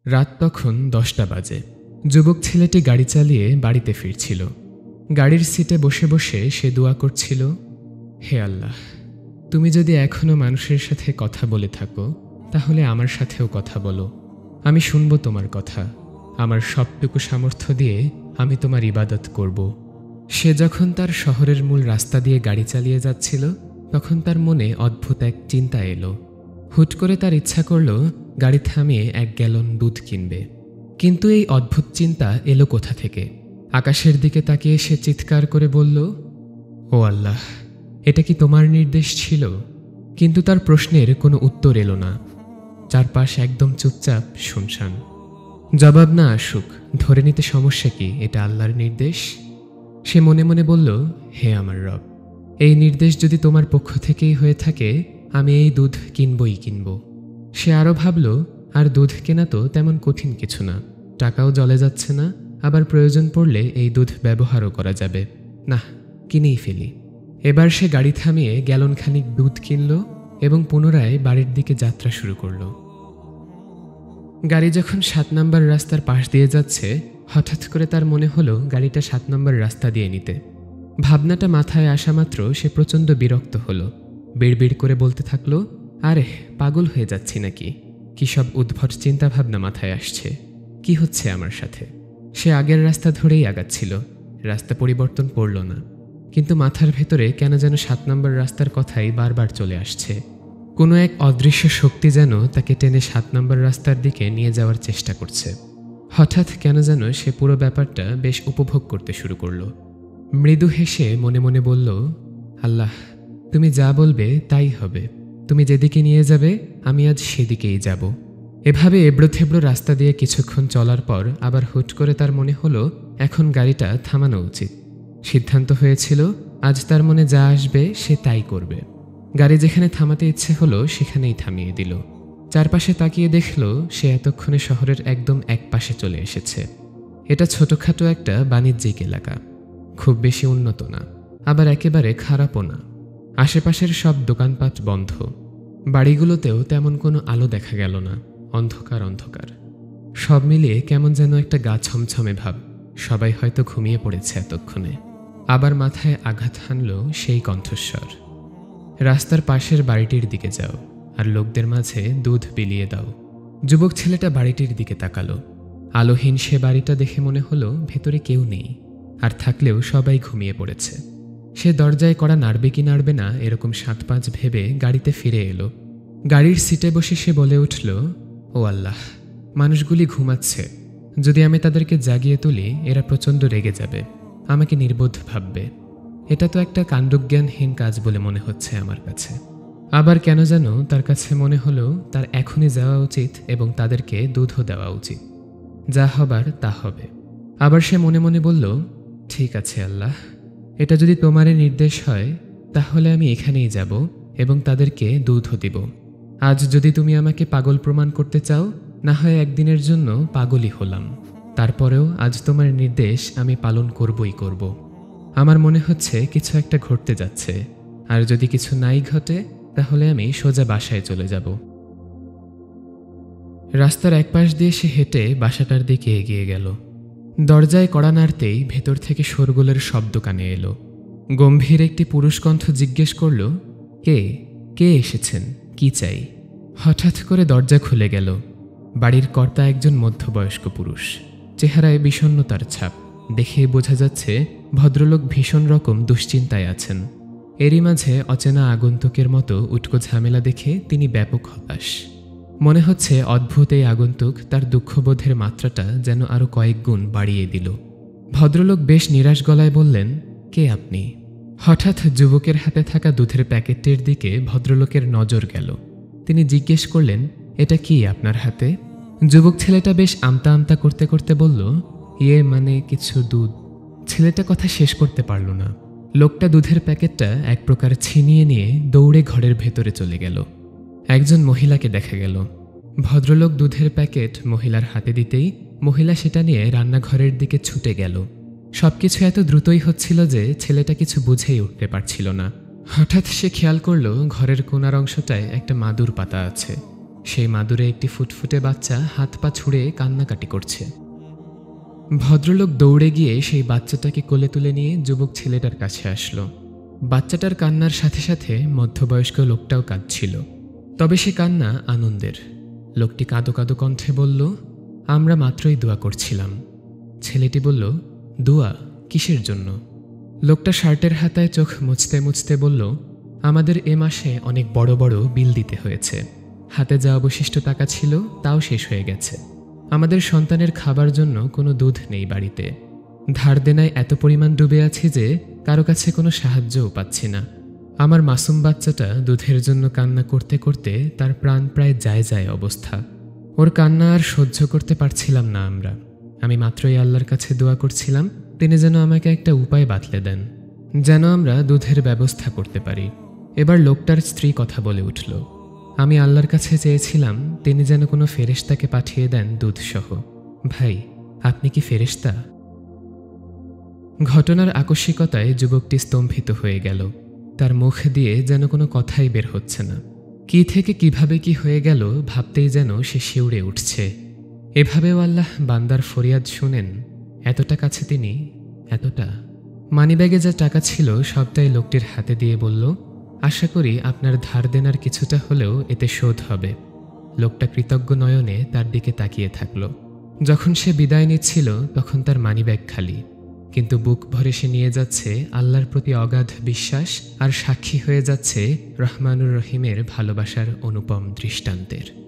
রাত তখন 10টা বাজে। যুবক ছেলেটি গাড়ি চালিয়ে বাড়িতে ফিরছিল। গাড়ির সিটে বসে বসে সে দোয়া করছিল, হে আল্লাহ, তুমি যদি এখনো মানুষের সাথে কথা বলে থাকো তাহলে আমার সাথেও কথা বলো। আমি শুনব তোমার কথা। আমার সবটুকু সামর্থ্য দিয়ে আমি তোমার ইবাদত করব। সে যখন তার শহরের মূল রাস্তা দিয়ে গাড়ি চালিয়ে যাচ্ছিল তখন তার মনে অদ্ভুত এক চিন্তা এলো। হুট করে তার ইচ্ছা করল গাড়ি থামিয়ে 1 গ্যালন দুধ কিনবে। কিন্তু এই অদ্ভুত চিন্তা এলো কোথা থেকে? আকাশের দিকে তাকিয়ে সে চিৎকার করে বলল, ও আল্লাহ, এটা কি তোমার নির্দেশ ছিল? কিন্তু তার প্রশ্নের কোনো উত্তর এলো না। চারপাশ একদম চুপচাপ, শুনশান। জবাব না আসুক, ধরে নিতে সমস্যা কি এটা আল্লাহর নির্দেশ? সে মনে মনে বলল, হে আমার রব, এই নির্দেশ যদি তোমার পক্ষ থেকেই হয়ে থাকে আমি এই দুধ কিনবই কিনব। সে আরও ভাবল, আর দুধ কেনা তো তেমন কঠিন কিছু না, টাকাও জলে যাচ্ছে না, আবার প্রয়োজন পড়লে এই দুধ ব্যবহারও করা যাবে। না, কিনেই ফেলি। এবার সে গাড়ি থামিয়ে গ্যালনখানিক দুধ কিনল এবং পুনরায় বাড়ির দিকে যাত্রা শুরু করল। গাড়ি যখন 7 নম্বর রাস্তার পাশ দিয়ে যাচ্ছে হঠাৎ করে তার মনে হলো গাড়িটা 7 নম্বর রাস্তা দিয়ে নিতে। ভাবনাটা মাথায় আসা মাত্র সে প্রচণ্ড বিরক্ত হলো। বিড়বিড় করে বলতে থাকলো, আরে পাগল হয়ে যাচ্ছি নাকি? কি সব উদ্ভট চিন্তাভাবনা মাথায় আসছে? কি হচ্ছে আমার সাথে? সে আগের রাস্তা ধরেই আগাচ্ছিল, রাস্তা পরিবর্তন করল না। কিন্তু মাথার ভেতরে কেন যেন 7 নম্বর রাস্তার কথাই বারবার চলে আসছে। কোনো এক অদৃশ্য শক্তি যেন তাকে টেনে 7 নম্বর রাস্তার দিকে নিয়ে যাওয়ার চেষ্টা করছে। হঠাৎ কেন যেন সে পুরো ব্যাপারটা বেশ উপভোগ করতে শুরু করল। মৃদু হেসে মনে মনে বলল, আল্লাহ, তুমি যা বলবে তাই হবে। তুমি যেদিকে নিয়ে যাবে আমি আজ সেদিকেই যাব। এভাবে এবড়োথেবড়ো রাস্তা দিয়ে কিছুক্ষণ চলার পর আবার হুট করে তার মনে হলো এখন গাড়িটা থামানো উচিত। সিদ্ধান্ত হয়েছিল আজ তার মনে যা আসবে সে তাই করবে। গাড়ি যেখানে থামাতে ইচ্ছে হলো সেখানেই থামিয়ে দিল। চারপাশে তাকিয়ে দেখল সে এতক্ষণে শহরের একদম এক পাশে চলে এসেছে। এটা ছোটখাটো একটা বাণিজ্যিক এলাকা, খুব বেশি উন্নত না, আবার একেবারে খারাপও না। আশেপাশের সব দোকানপাট বন্ধ। বাড়িগুলোতেও তেমন কোনো আলো দেখা গেল না, অন্ধকার অন্ধকার। সব মিলিয়ে কেমন যেন একটা গা ছমছমে ভাব। সবাই হয়তো ঘুমিয়ে পড়েছে এতক্ষণে। আবার মাথায় আঘাত হানল সেই কণ্ঠস্বর, রাস্তার পাশের বাড়িটির দিকে যাও আর লোকদের মাঝে দুধ বিলিয়ে দাও। যুবক ছেলেটা বাড়িটির দিকে তাকালো। আলোহীন সে বাড়িটা দেখে মনে হলো ভেতরে কেউ নেই, আর থাকলেও সবাই ঘুমিয়ে পড়েছে। সে দরজায় কড়া নাড়বে কি নাড়বে না এরকম 7-5 ভেবে গাড়িতে ফিরে এলো। গাড়ির সিটে বসে সে বলে উঠল, ও আল্লাহ, মানুষগুলি ঘুমাচ্ছে। যদি আমি তাদেরকে জাগিয়ে তুলি এরা প্রচণ্ড রেগে যাবে, আমাকে নির্বোধ ভাববে। এটা তো একটা কাণ্ডজ্ঞানহীন কাজ বলে মনে হচ্ছে আমার কাছে। আবার কেন যেন তার কাছে মনে হলো তার এখনই যাওয়া উচিত এবং তাদেরকে দুধও দেওয়া উচিত। যা হবার তা হবে। আবার সে মনে মনে বলল, ঠিক আছে আল্লাহ, এটা যদি তোমারই নির্দেশ হয় তাহলে আমি এখানেই যাব এবং তাদেরকে দুধও দিব। আজ যদি তুমি আমাকে পাগল প্রমাণ করতে চাও, না হয় একদিনের জন্য পাগলই হলাম, তারপরেও আজ তোমার নির্দেশ আমি পালন করবই করব। আমার মনে হচ্ছে কিছু একটা ঘটতে যাচ্ছে, আর যদি কিছু নাই ঘটে তাহলে আমি সোজা বাসায় চলে যাব। রাস্তার এক পাশ দিয়ে সে হেঁটে বাসাটার দিকে এগিয়ে গেল। দরজায় কড়া নাড়তেই ভেতর থেকে শোরগোলের শব্দ কানে এলো। গম্ভীর একটি পুরুষ কণ্ঠ জিজ্ঞেস করল, কে কে এসেছেন, কি চাই? হঠাৎ করে দরজা খুলে গেল। বাড়ির কর্তা একজন মধ্যবয়স্ক পুরুষ, চেহারায় বিষণ্ণতার ছাপ। দেখে বোঝা যাচ্ছে ভদ্রলোক ভীষণ রকম দুশ্চিন্তায় আছেন। এরই মাঝে অচেনা আগন্তুকের মতো উটকো ঝামেলা দেখে তিনি ব্যাপক হতাশ। মনে হচ্ছে অদ্ভুত এই আগন্তুক তার দুঃখবোধের মাত্রাটা যেন আরো কয়েক গুণ বাড়িয়ে দিল। ভদ্রলোক বেশ নিরাশ গলায় বললেন, কে আপনি? হঠাৎ যুবকের হাতে থাকা দুধের প্যাকেটটির দিকে ভদ্রলোকের নজর গেল। তিনি জিজ্ঞেস করলেন, এটা কি আপনার হাতে? যুবক ছেলেটা বেশ আমতা আমতা করতে করতে বলল, মানে কিছু দুধ। ছেলেটা কথা শেষ করতে পারল না। লোকটা দুধের প্যাকেটটা এক প্রকার ছিনিয়ে নিয়ে দৌড়ে ঘরের ভেতরে চলে গেল। একজন মহিলাকে দেখা গেল। ভদ্রলোক দুধের প্যাকেট মহিলার হাতে দিতেই মহিলা সেটা নিয়ে রান্নাঘরের দিকে ছুটে গেল। সবকিছু এত দ্রুতই হচ্ছিল যে ছেলেটা কিছু বুঝেই উঠতে পারছিল না। হঠাৎ সে খেয়াল করল ঘরের কোণার অংশটায় একটা মাদুর পাতা আছে। সেই মাদুরে একটি ফুটফুটে বাচ্চা হাত পা ছুঁড়ে কান্নাকাটি করছে। ভদ্রলোক দৌড়ে গিয়ে সেই বাচ্চাটাকে কোলে তুলে নিয়ে যুবক ছেলেটার কাছে আসলো। বাচ্চাটার কান্নার সাথে সাথে মধ্যবয়স্ক লোকটাও কাঁদছিল, তবে সে কান্না আনন্দের। লোকটি কাঁদো কাঁদো কণ্ঠে বলল, আমরা মাত্রই দোয়া করছিলাম। ছেলেটি বলল, দোয়া কিসের জন্য? লোকটা শার্টের হাতায় চোখ মুছতে মুছতে বলল, আমাদের এ মাসে অনেক বড় বড় বিল দিতে হয়েছে। হাতে যা অবশিষ্ট টাকা ছিল তাও শেষ হয়ে গেছে। আমাদের সন্তানের খাবার জন্য কোনো দুধ নেই বাড়িতে। ধার দেনায় এত পরিমাণ ডুবে আছি যে কারো কাছে কোনো সাহায্যও পাচ্ছি না। আমার মাসুম বাচ্চাটা দুধের জন্য কান্না করতে করতে তার প্রাণ প্রায় যায় যায় অবস্থা। ওর কান্না আর সহ্য করতে পারছিলাম না আমরা। আমি মাত্রই আল্লাহর কাছে দোয়া করছিলাম তিনি যেন আমাকে একটা উপায় বাতলে দেন, যেন আমরা দুধের ব্যবস্থা করতে পারি। এবার লোকটার স্ত্রী কথা বলে উঠল, আমি আল্লাহর কাছে চেয়েছিলাম তিনি যেন কোনো ফেরেশতাকে পাঠিয়ে দেন দুধসহ। ভাই, আপনি কি ফেরেশতা? ঘটনার আকস্মিকতায় যুবকটি স্তম্ভিত হয়ে গেল। তার মুখ দিয়ে যেন কোনো কথাই বের হচ্ছে না। কি থেকে কিভাবে কি হয়ে গেল ভাবতেই যেন সে শিউরে উঠছে। এভাবেও আল্লাহ বান্দার ফরিয়াদ শুনেন? এতটা কাছে তিনি, এতটা। মানিব্যাগে যা টাকা ছিল সবটাই লোকটির হাতে দিয়ে বলল, আশা করি আপনার ধার দেনার কিছুটা হলেও এতে শোধ হবে। লোকটা কৃতজ্ঞ নয়নে তার দিকে তাকিয়ে থাকল। যখন সে বিদায় নিচ্ছিল তখন তার মানিব্যাগ খালি, কিন্তু বুক ভরে সে নিয়ে যাচ্ছে আল্লাহর প্রতি অগাধ বিশ্বাস আর সাক্ষী হয়ে যাচ্ছে রহমানুর রহিমের ভালোবাসার অনুপম দৃষ্টান্তের।